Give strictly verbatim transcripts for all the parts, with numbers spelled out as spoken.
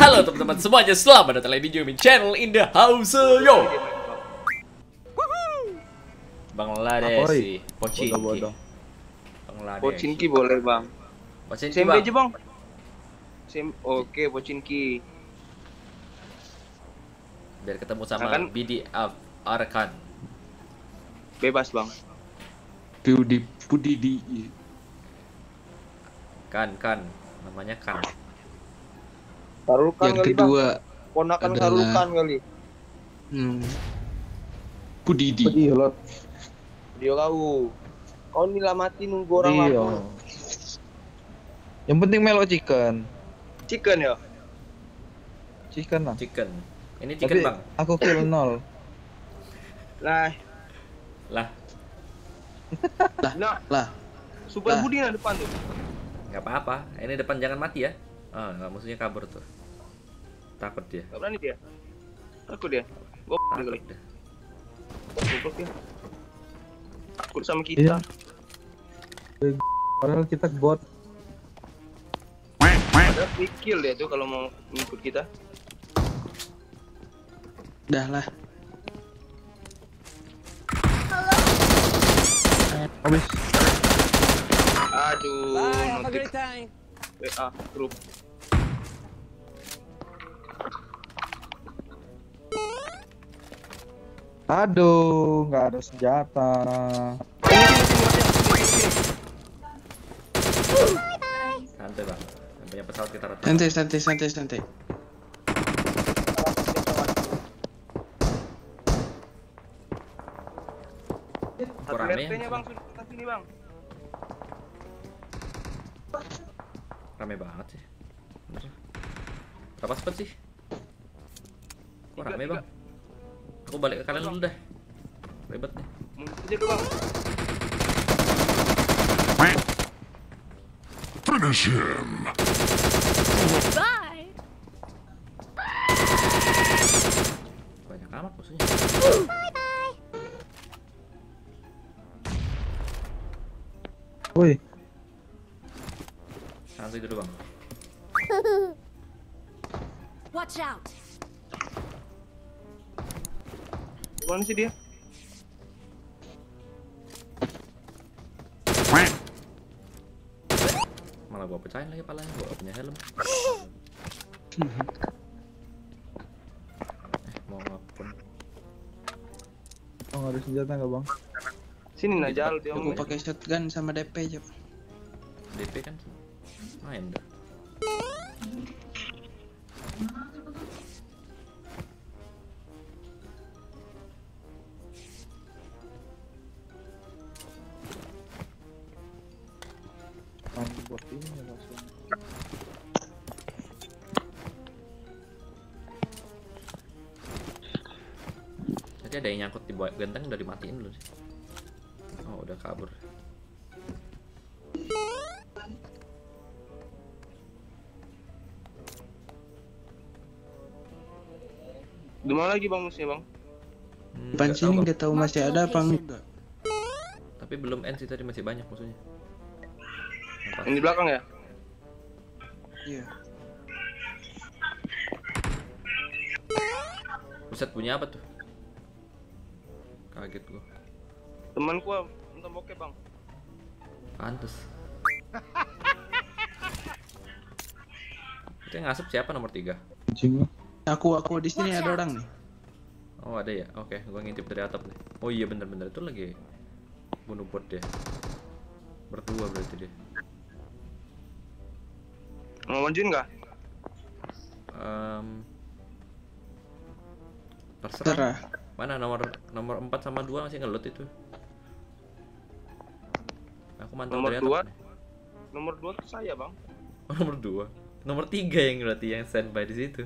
Halo teman-teman semuanya, selamat datang lagi di Gaming Channel in the house, yo. Bangladesh sih, Pochinki. Bangladesh. Pochinki boleh bang. Pochinki S M bang. P aja bang. Sem Oke, Pochinki. Biar ketemu sama Nah, kan? B D F Arkan. Bebas bang. Pudi Pudidi. Kan, kan, namanya kan. Sarukan Yang kali kedua bang. Ponakan adalah- Sarukan kali. hmm, Pudidi. Pedih lot. Dia kau. Kau nila mati nunggu orang Iya. lapar. Yang penting melo chicken. Chicken ya. Chicken lah. Chicken. Ini chicken Tapi bang. aku kill nol. Nah, Lah, nah, Lah, Super Lah. Budi nah depan tuh. nggak apa-apa. Ini depan jangan mati ya. Ah, nggak, musuhnya kabur tuh. Takut dia. Gak berani dia. Takut dia. Gua Takut kali. dia. Goblok dia. Takut sama kita. Iya. Padahal kita bot. Ada free kill dia tuh kalau mau ngikut kita. dah lah. Habis. Aduh, notif W A grup. Aduh, nggak ada senjata. Santai bang. Yang punya pesawat kita rata. Santai, santai, santai, santai. Kok rame Satu ya? nya bang, sudah ke sini bang. Rame banget sih. Bener. Berapa spot sih? Kok Tiga, rame tiga. bang? Aku balik ke kalian dulu dah. Ribet nih. Mundur aja tuh bang. Finish him. Banyak amat musuhnya. Woi, Santai dulu bang. Watch out! Mana sih dia? Malah gua pecahin lagi palanya, gua gak punya helm. Eh, mau ngapun. oh, nggak ada senjata nggak bang? Sini Najal dia Aku mau. pakai shotgun sama D P aja. D P kan main dah. Main bot ini ya langsung. Tadi ada yang nyangkut di bawah genteng, udah dimatiin dulu sih. Oh, udah kabur. Di mana lagi bang musuhnya bang? Hmm, Depan nggak sini tahu, Bang. nggak tahu masih ada apa enggak. Tapi belum end sih, tadi masih banyak musuhnya. Nampak. Yang di belakang ya? Iya. Buset, punya apa tuh? Kaget gua. Temanku nonton bokep bang. Pantes. Itu yang ngasep siapa nomor tiga? Anjing. Aku aku di sini ada orang nih. Oh ada ya? Oke, gua ngintip dari atap nih. Oh iya bener-bener itu lagi bunuh bot dia. Berdua berarti dia. Mau majuin nggak? Em, terserah. Terserah. Mana nomor nomor empat sama dua masih ngelut itu. Aku mantau Nomor dari atap dua? nih. Nomor dua tuh saya bang. Oh, nomor dua. Nomor tiga yang berarti yang standby di situ.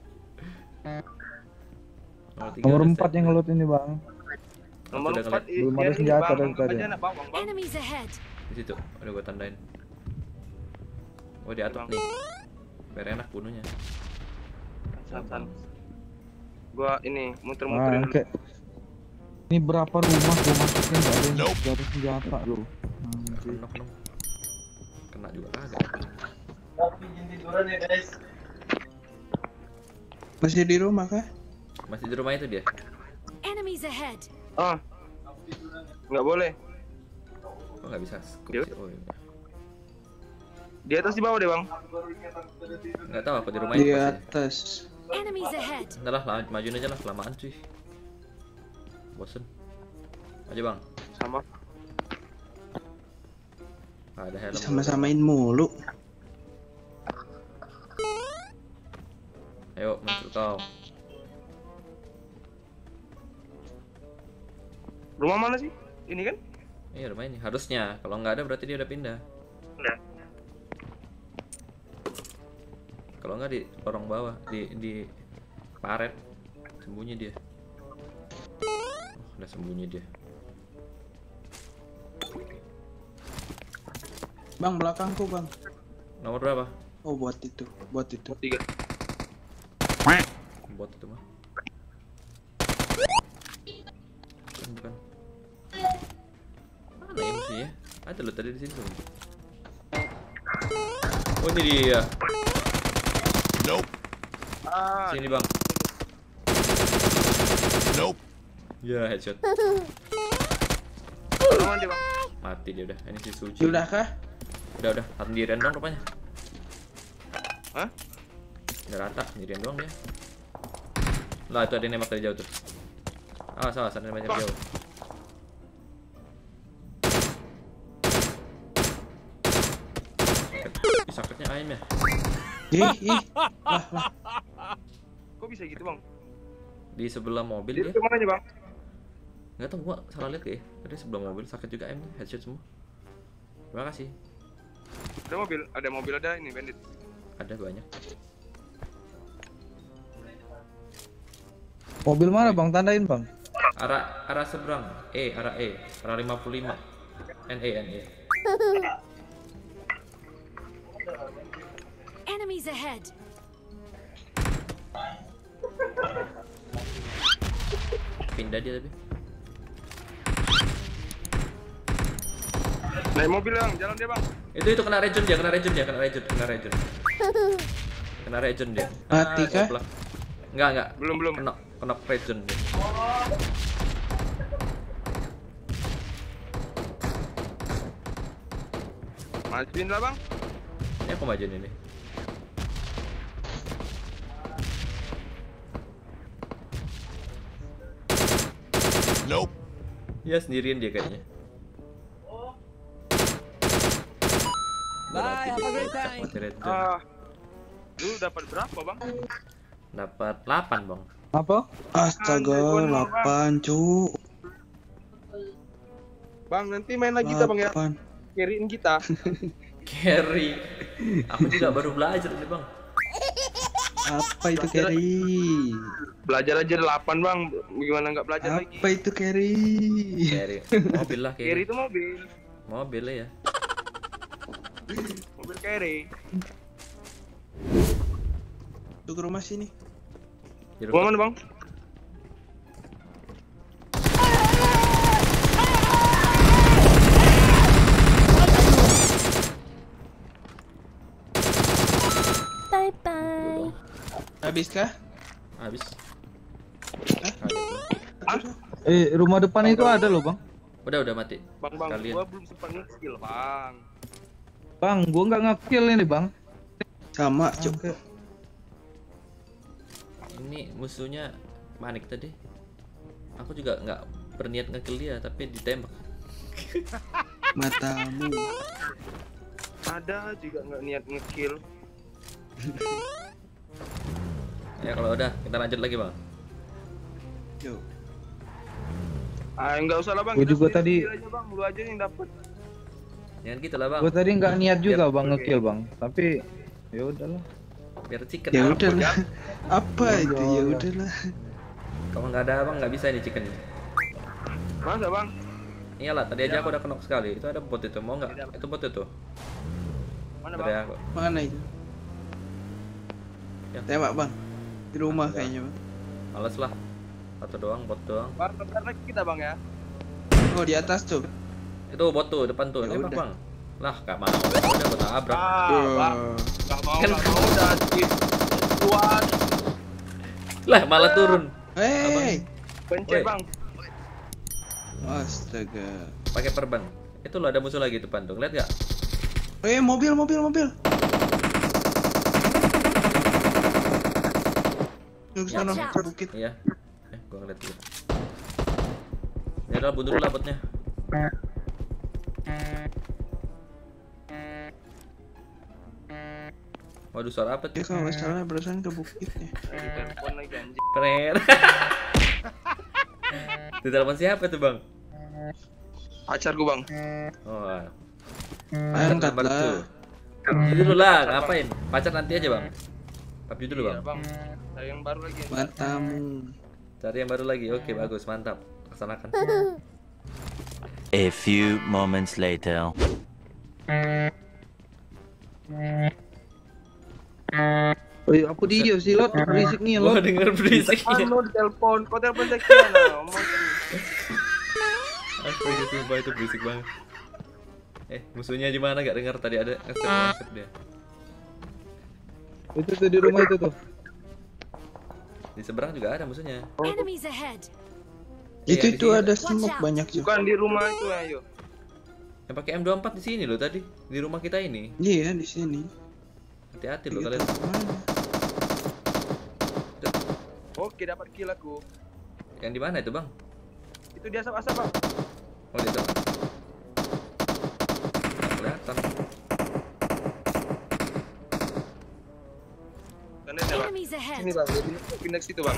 tiga Nomor udah empat yang standby. ngelut ini bang. Nomor udah empat ngeliat. i- Belum dia ada ini, senjata bang. dari Angkat tadi. aja anak bawang bang. Enemies ahead! Di situ, udah gua tandain. Oh, di atap Bang. nih. Biar enak bunuhnya. San. Gua ini Nah, muter-muterin dulu. kayak ini berapa rumah gua masukin nggak ada yang nggak ada senjata loh. Anjing. Penuh, penuh. Kena juga kagak. Masih di rumah kah? Masih di rumah itu dia. Enemies ahead. Ah, nggak boleh. Kok nggak bisa scoop Yuk. sih? Oh, iya. Di atas di bawah deh bang. Nggak tahu aku di rumah Di itu pasti. atas. Enemies ahead. Udah lah, la- majuin aja lah, kelamaan cuy. Bosen. Aja bang. Sama. Nggak ada helm. Sama-samain mulu. Ayo muncul kau. Rumah mana sih? Ini kan? Iya rumah ini harusnya. Kalau nggak ada berarti dia udah pindah. Udah. Kalau nggak di lorong bawah, di di paret sembunyi dia. Oh, udah sembunyi dia. Bang, belakangku bang. Nomor berapa? Oh, buat itu, buat itu. Tiga. Bot itu mah. Bukan, bukan. Mana ya musuhnya? Ada lo tadi di sini tuh. Oh ini dia. Ah, Sini bang. Nope. Ya headshot. rumah dia bang. Mati dia udah. Ini si Suci. Sudah kah? Udah udah. Sendirian dong rupanya. Hah? Udah rata sendirian doang dia. Lah itu ada yang nembak dari jauh tuh. Ah salah sana banyak jauh. Ih, sakitnya ayam ya. Ih, ih. Lah, lah. Kok bisa gitu bang? Di sebelah mobil Dia dia. kemana aja bang? Nggak tahu gua salah lihat ya. Ada sebelah mobil sakit juga ayamnya, headshot semua. Terima kasih. Ada mobil, ada mobil ada ini bandit. Ada banyak. Mobil mana bang? Tandain bang. Arah arah seberang. E, arah E, arah lima puluh lima. N E N E. Enemies ahead. Pindah dia tapi. Naik mobil bang, jalan dia bang. Itu itu kena regen dia, kena regen dia, kena regen, kena regen. Kena regen dia. Mati kah? goblok. Enggak, enggak. Belum belum. Kena kena regen dia. Majuin lah bang. Ini aku majuin ini. Nope. Ya sendirian dia kayaknya. Bye, have a great time. Ah, lu dapat berapa bang? Dapat delapan, Bang. Apa? Astaga, delapan cu. Bang nanti main lagi kita bang ya. delapan. Carryin kita. Carry. Aku juga baru belajar nih, Bang. Apa itu carry? Belajar aja delapan bang. Gimana nggak belajar lagi? Apa itu carry? Carry. Mobil lah Carry carry. itu mobil. Mobil ya. Mobil carry. Tuh ke rumah sini. Di Rumah rumah. mana bang? Bye bye. Habis kah? Habis. Hah? Kali itu. Eh, rumah depan itu ada loh bang. Udah udah mati. Bang bang, Kalian. gua belum sempat nge-skill bang. Bang, gua nggak nge-kill ini bang. Sama cu. Oke. Ini musuhnya Manik tadi. Aku juga nggak berniat nge-kill dia, tapi ditembak. Matamu. Ada juga nggak niat nge-kill. Ya kalau udah, kita lanjut lagi, Bang. Yo. Ah nggak usah lah bang. Gua kita juga sendiri- tadi- sendiri aja bang, lu aja yang dapat. Jangan gitu lah, Bang. Gua tadi nggak niat juga bang Oke. nge-kill bang. Tapi ya udahlah. Biar chicken. Ya Bang. udahlah. Apa itu? Ya udah. udahlah. Kalau nggak ada Bang, nggak bisa ini chicken. Masa bang? Iyalah, tadi aja aku udah knock sekali. Itu ada bot itu, mau nggak? Itu bot itu. Mana Dari bang? aku. Mana itu? Ya. Tembak bang. Di rumah Enggak. kayaknya bang. Males lah. Satu doang, bot doang. Bang, bentar lagi kita bang ya. Oh di atas tuh. Itu bot tuh, depan tuh. Ya Tembak, udah. Bang. Lah, gak mau. Udah gua tabrak. Ah Tuh. bang, nggak mau Kan- nggak mau udah skip. Tuan. Lah malah turun. Hei. Pencet Woi. bang. Astaga. Pakai perban. Itu lo ada musuh lagi depan tuh. Lihat gak? Eh, mobil, mobil, mobil. Yuk sana Watch out. ke bukit. Iya. Eh, gua ngeliat dulu. Ya udah bunuh dulu lah botnya. Waduh, suara apa Dia tuh? kalau nggak salah barusan ke bukitnya. Lagi telepon lagi anjing. Keren. Ditelepon siapa tuh, Bang? Pacarku bang. Oh. Angkat Nomor lah. tuh. Ini dulu lah, ngapain? Pacar nanti aja, Bang. P U B G dulu, Bang. Iya, bang. Ada yang baru lagi. Matamu. Cari yang baru lagi. Oke, bagus, mantap. Laksanakan. A few moments later. Oh iya, aku dia sih lot berisik nih Gua lot. denger berisik. Anu di telepon, kau telepon saya kira nah. Ngomong. Astaga, sumpah itu berisik banget. Eh, musuhnya di mana? Gak dengar tadi ada nge-step dia. Itu tuh di rumah itu tuh. Di seberang juga ada musuhnya. Enemies ahead. Iya, Itu di itu sini ada Watch smoke out. banyak juga. Bukan di rumah itu ayo. Yang pakai M dua puluh empat di sini loh tadi. Di rumah kita ini. Iya di sini. Hati-hati loh Iya, kalian. mana? Oke dapat kill aku. Yang di mana itu, Bang? Itu dia asap-asap bang. Oh, di sana. Nggak kelihatan. Sana dia bang. Enemies ahead. Sini bang. Dia pindah- pindah ke situ bang.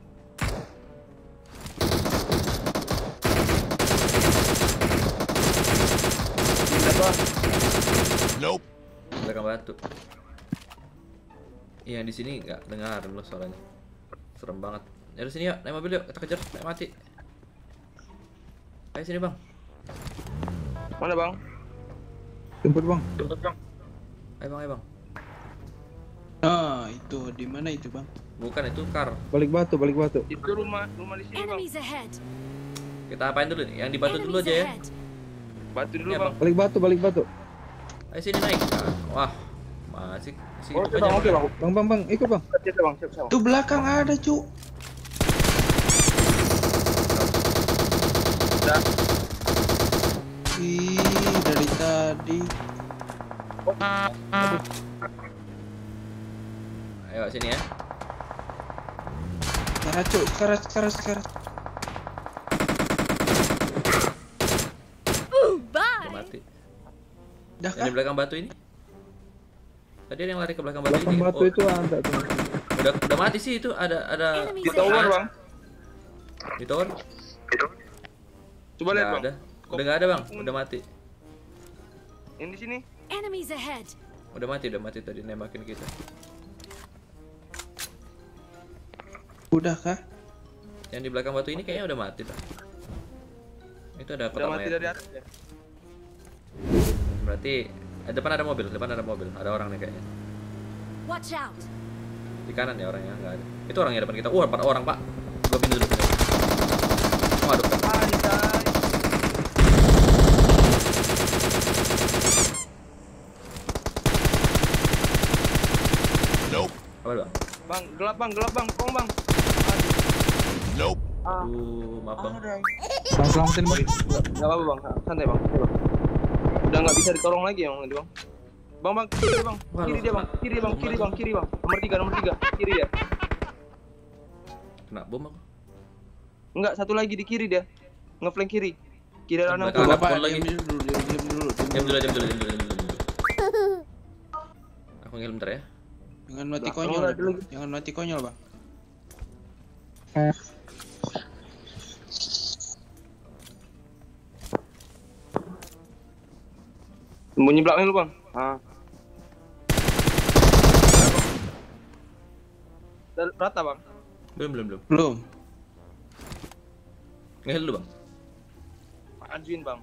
Pindah bang. Nope. Belakang batu. Iya, di sini nggak dengar loh suaranya. Serem banget. Ya di sini yuk, naik mobil yuk, kita kejar, naik mati. Ayo sini, Bang. Mana bang? Jemput bang. Ayo, Bang, ayo, Bang. Ah itu di mana itu bang? Bukan itu car. Balik batu, balik batu. Itu rumah, rumah di sini bang. Enemies ahead. Kita apain dulu nih? Yang di batu dulu Enemies aja ya. ahead. Batu dulu Iya, bang. Balik batu, balik batu. Ayo sini naik. Nah, wah, masih masih Oke hidup bang, aja, oke bang. Bang, bang, bang, ikut bang. Siap siap bang, siap siap. Tuh belakang ada cu. Udah. Ih dari tadi. Ayo sini ya. Karat cu, karat, karat, karat. Ooh, Udah bye. mati. Dah Yang di kan? belakang batu ini? Tadi ada yang lari ke belakang batu Belakang ini. batu Oh, itu ada tuh. udah udah mati sih itu. Ada ada Enemies Di tower ahead. bang. di tower. Coba lihat Nggak bang. ada. Udah nggak ada, Bang. Udah mati. Yang di sini. Enemies ahead. Udah mati, udah mati tadi nembakin kita. Udah kah? Yang di belakang batu ini kayaknya udah mati tuh. Itu ada Udah kotak mati mayat. dari atas ya. Berarti eh, depan ada mobil, depan ada mobil. Ada orang nih kayaknya. Watch out. Di kanan ya orangnya, nggak ada. Itu orangnya depan kita. Wah, empat orang, Pak. Gua pindah dulu. pindah. Waduh. Anjay. Nope. Apa, Bang? Bang, gelap bang, gelap bang, tolong bang. Nope. Ah, Aduh, maaf, Bang. ada. Bang, selamatin bang. Gak apa-apa bang, santai bang. Santai, bang. Udah nggak bisa ditolong lagi ya bang, nanti bang. Bang bang, kiri bang, Wah, kiri lu dia bang, kena- kiri bang, kiri bang, kiri bang. Nomor tiga, nomor tiga, kiri dia. Kena bom aku. Enggak, satu lagi di kiri dia. Ngeflank kiri. Kiri ada enam Belakang. puluh. Bapak pun lagi. diam dulu, diam diam dulu. diam Diam dulu. dulu, diam dulu, diam dulu, diam dulu, diam dulu. Aku ngilm bentar ya. Jangan mati Belakang konyol, ada lagi. jangan mati konyol bang. Sembunyi belakang lu bang. Ah. Udah rata bang. Belum, belum, belum. Belum. Ngehil dulu, Bang. Majuin bang.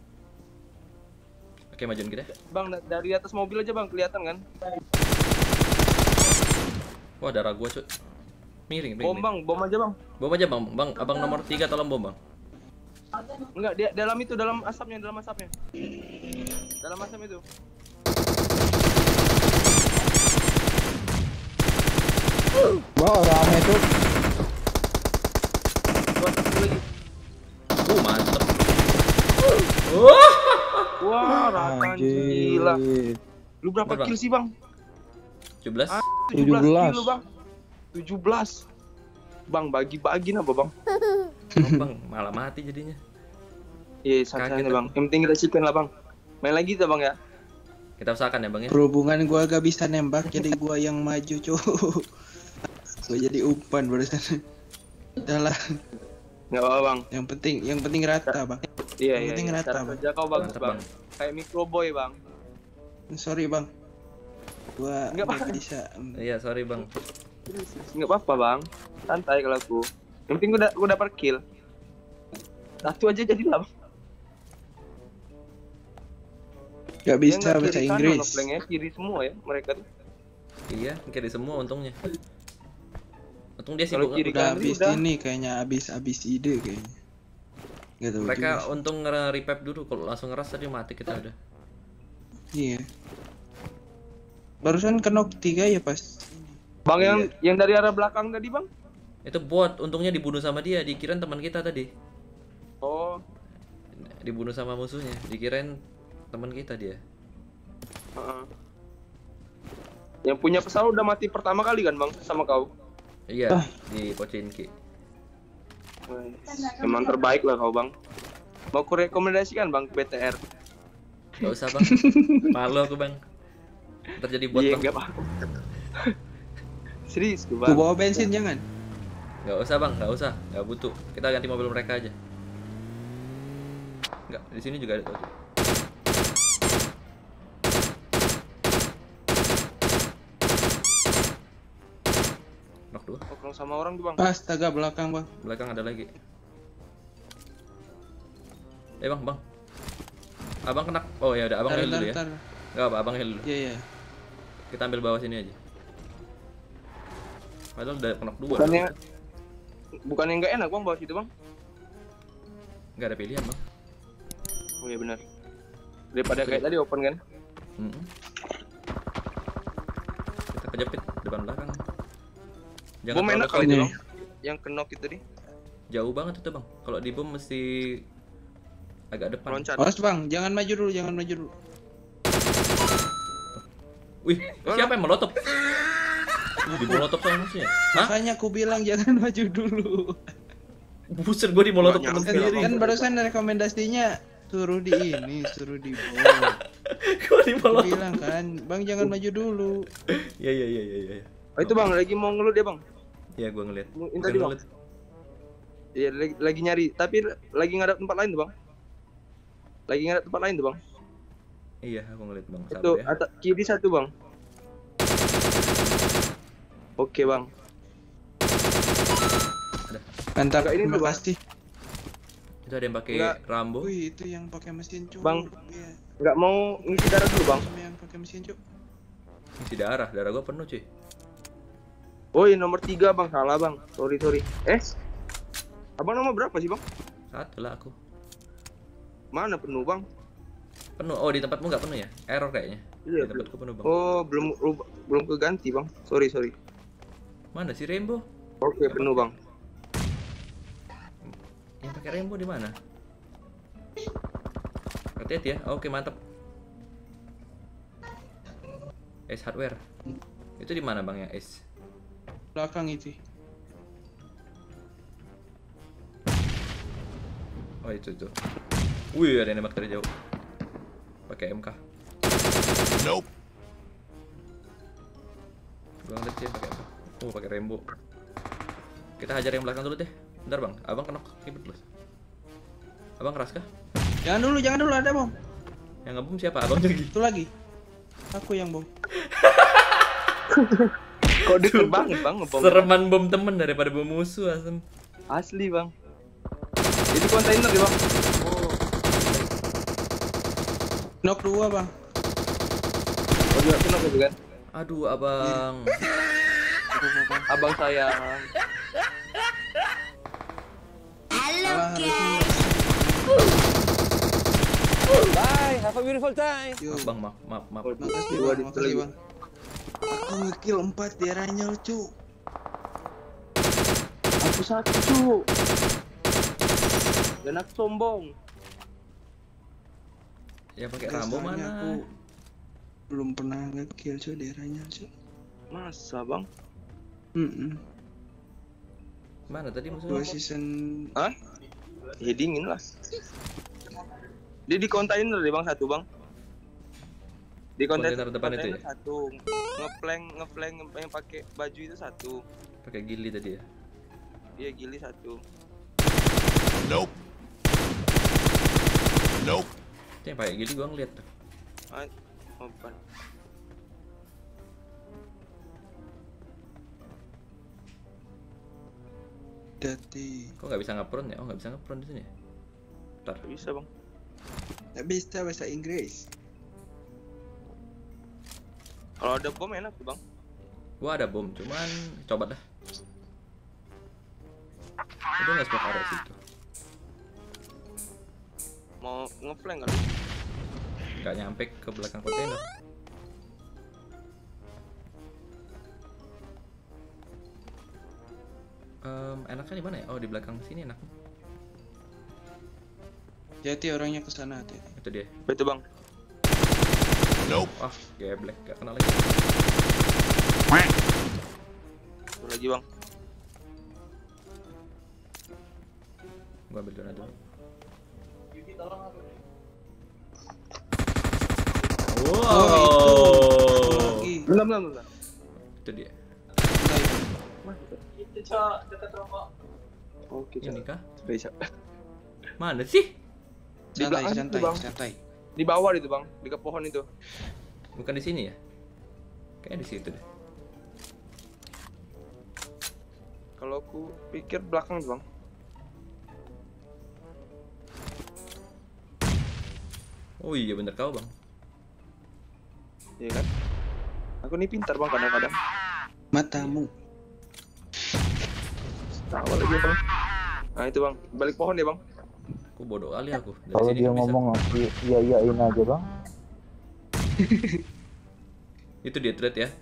Oke, majuin kita. Bang da- dari atas mobil aja bang, kelihatan kan? Wah, darah gua, cuy. Miring, miring. Bom bang, bom aja bang. Bom aja, Bang. Bang, abang nomor tiga tolong bom, Bang. Enggak, dia dalam itu, dalam asapnya, dalam asapnya. Dalam asap itu. Wah, rame Cuk. Gua satu lagi. Uh, mantep. Wah. Wah, Ratan Anjir. gila. Lu berapa Berapa? kill sih, Bang? tujuh belas. Ah, tujuh belas. kill lu, Bang. tujuh belas. Bang, bagi-bagi apa, Bang? Oh, bang, malah mati jadinya. Iya, Kaget santai aku. Bang. Yang penting kita chicken lah, Bang. Main lagi kita, Bang ya. Kita usahakan ya, Bang ya. Berhubungan gua gak bisa nembak, jadi gua yang maju, cu. Gua jadi umpan barusan. Udah lah, Enggak apa-apa, Bang. yang penting yang penting rata, Bang. Iya, Yang iya. penting iya. rata, Cara Bang. kerja kau bagus, Mantap, Bang. Bang. Kayak microboy, Bang. Sorry, Bang. Gua Nggak nggak apa-apa. bisa. mm. Iya, sorry, Bang. Enggak apa-apa, Bang. Santai kalau aku. Yang penting gua, gua dapat kill. Satu aja jadi lah, Bang. Gak Dia bisa nggak bahasa kiri kanan, Inggris. ngeplanknya kiri semua ya mereka tuh. Iya, kiri semua untungnya. Untung dia Kalau sibuk kiri nge- Udah kanan habis udah. ini kayaknya habis-habis ide kayaknya. Gak tahu Mereka juga. untung nge-revive dulu, kalau langsung ngeras tadi mati kita udah. Iya. Barusan kenok tiga ya pas. Bang yang Iya. yang dari arah belakang tadi, Bang. Itu bot, untungnya dibunuh sama dia, dikirain teman kita tadi. Oh, Dibunuh sama musuhnya, dikirain teman kita dia. heeh. Yang punya pesawat udah mati pertama kali kan, Bang, sama kau. Iya, di Pochinki. Wih, emang terbaik lah kau, Bang. Mau ku rekomendasikan, Bang, ke B T R. Gak usah, Bang. Malu aku, Bang. Ntar jadi bot, Iya, Bang. enggak apa-apa. Serius, tuh, Gua Bang. bawa bensin jangan. Gak usah, Bang, gak usah. Gak butuh. Kita ganti mobil mereka aja. Enggak, di sini juga ada tuh. Knock dua. Ngobrol sama orang tuh, Bang. Astaga belakang, Bang. Belakang ada lagi. Eh, Bang, Bang. Abang kena. Oh ya udah, Abang Tar, heal tar, dulu ya. tar. Enggak apa, Abang heal dulu. Iya, iya. Kita ambil bawah sini aja. Padahal udah knock dua. Bukannya bukannya enggak enak, Bang, bawa situ, Bang. Enggak ada pilihan, Bang. Oh iya benar. Daripada kayak tadi open kan. Mm-mm. Kita kejepit depan belakang. Jangan Bom enak terlalu kali itu, nih. Bang. Yang kenok itu tadi. jauh banget itu, Bang. Kalau di bom mesti agak depan. Loncat. Awas, Bang, jangan maju dulu, jangan maju dulu. Wih, siapa yang melotop? Di molotov sama musuhnya. Hah? Makanya aku bilang jangan maju dulu. Buset, gua di molotov Nggak temen nyampe Kan, sendiri. kan barusan rekomendasinya suruh di ini, suruh di bawah. Gua di Aku molotov. bilang kan, Bang jangan maju dulu. Iya, iya, iya, iya, iya. Oh itu, Bang, lagi mau ngelut ya, Bang. Iya, gua ngeliat. Ini Bukan tadi, Bang. ngeliat. Iya, lagi, lagi nyari, tapi lagi nggak ada tempat lain tuh, Bang. Lagi nggak ada tempat lain tuh, Bang. Iya, aku ngeliat, Bang. Itu Sabar ya. atas kiri satu, Bang. Oke, Bang. Mantap, Enggak, ini terima tuh, Bang. kasih. Itu ada yang pakai Enggak. Rambo. Wih, itu yang pakai mesin cuk. Bang. Iya, Nggak mau ngisi darah dulu, Bang. sama yang pakai mesin cuk. Isi darah, darah gua penuh, cuy. Oh, iya, nomor tiga, Bang. Salah, Bang. Sorry, sorry. Eh, Abang nomor berapa sih, Bang? Satu lah aku. Mana penuh, Bang? Penuh. Oh, di tempatmu nggak penuh ya? Error kayaknya. Iya, Di tempatku penuh, Bang. Oh, belum rubah- belum keganti, Bang. Sorry, sorry. Mana si Rainbow? Oke, penuh, Bang. Yang pakai Rainbow di mana? Hati-hati ya. Oke, mantap. Ace Hardware. Itu di mana, Bang, yang Ace? Belakang itu. Oh, itu tuh. Wih, ada yang nembak dari jauh. Pakai M K. Nope. Gua ngeliat sih pakai apa? Oh, pakai Rainbow. Kita hajar yang belakang dulu deh. Bentar, Bang. Abang kenok ribet loh. Abang keras kah? Jangan dulu, jangan dulu, ada bom. Yang ngebom siapa? Abang lagi. Itu lagi. Aku yang bom. Kok deket banget, Bang, ngebom. Sereman bom temen daripada bom musuh, asem. Asli, Bang. Jadi kontainer ya, Bang. Knock dua, Bang. Oh, juga kena gitu kan? Aduh, Abang. Abang sayang. Salah, harusnya. Bye, have a beautiful time. Yo, Bang, maaf, maaf, maaf. Oh, makasih, dua Bang, di makasih, lagi. Bang. Aku ngekill empat di arahnya, cu. Aku satu cu. Dan aku sombong. Ya pakai Terus Rambo soalnya mana? Aku belum pernah nge-kill cuy daerahnya cuy. Masa bang? Hmm. Mana tadi Dua musuhnya? season. Hah? Ya dingin lah. Dia di kontainer deh bang satu bang. Di kontainer, Kontainer depan itu ya? satu. Ngeplank ngeplank yang pakai baju itu satu. Pakai gili tadi ya. Dia gili satu. Nope. Nope. Itu yang pakai gili gua ngeliat tuh. Ah, open. Dati. Kok nggak bisa ngepron ya? Oh nggak bisa ngepron di sini ya? Ntar. Gak bisa bang. Nggak bisa bahasa Inggris. Kalau ada bom enak tuh bang. Gua ada bom, cuman coba dah. Itu nggak smoke area situ. Mau ngeplank kali. Nggak nyampe ke belakang kontainer. Um, enaknya di mana ya? Oh di belakang sini enak. Jadi orangnya ke sana hati. Itu dia. Betul bang. Nope. Wah, geblek, gak kenal lagi. Satu lagi bang. Gua ambil donat dulu. Oh, Wow. itu. Lagi. Belum belum belum. Itu dia. Oke. Ini kah? Bisa. Mana sih? Di Santai, belakang santai, itu, Bang. santai. Di bawah itu bang. Di ke pohon itu. Bukan di sini ya? Kayaknya di situ deh. Kalau aku pikir belakang tuh bang. Oh iya bener kau bang. Iya kan? Aku nih pintar bang kadang-kadang. Matamu. Tahu lagi bang. Nah itu bang. Balik pohon deh bang. Aku bodoh kali aku. Dari Kalau sini dia nggak bisa. ngomong iya iya iyain aja bang. Itu dia thread ya.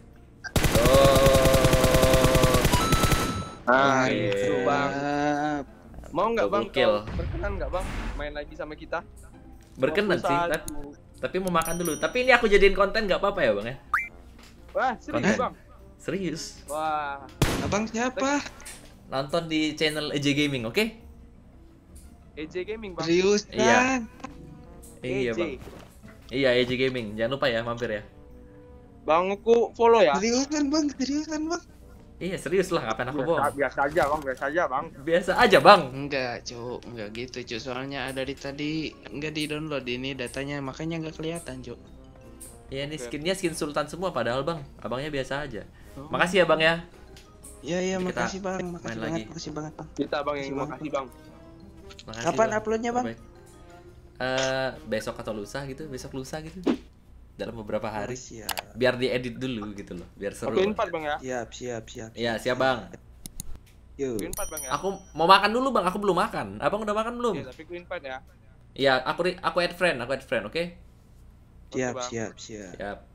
Oh. Nah Oke. itu bang. Mantap. Mau nggak bang? Double kill. Kau berkenan nggak bang? Main lagi sama kita? Berkenan sih, dua puluh tapi, satu. tapi mau makan dulu. Tapi ini aku jadiin konten nggak apa-apa ya bang ya? Wah serius Konten. bang. Serius. Wah. Abang siapa? Nonton di channel E J Gaming, oke? E J Gaming bang. Serius Iya. kan? Iya E J. bang. Iya E J Gaming. Jangan lupa ya mampir ya. Bang aku follow ya. Seriusan bang, seriusan bang. Iya serius lah, ngapain aku Biasa, bohong? biasa aja bang, biasa aja bang. Biasa aja bang. Enggak, Cuk. Enggak gitu, Cuk. Soalnya ada di tadi enggak di-download ini datanya, makanya enggak kelihatan, Cuk. Ya ini Oke. skinnya skin sultan semua padahal bang. Abangnya biasa aja. Oh. Makasih ya bang ya. Iya, iya, Kita makasih Bang. main Makasih lagi. banget, makasih banget, Bang. Kita bang yang Makasih, terima Bang. kasih bang. Makasih, Kapan Bang. uploadnya, Bang? Bye-bye. Eh, besok atau lusa gitu, besok lusa gitu. Dalam beberapa hari. Oh, siap. Biar diedit dulu gitu loh, biar seru. Aku invite bang ya. Siap, siap, siap. Iya, siap bang. Yuk. Aku invite bang ya. Aku mau makan dulu bang, aku belum makan. Abang udah makan belum? Iya, tapi aku invite ya. Iya, aku ri- aku add friend, aku add friend, oke? Siap, Bang. siap, siap. Siap.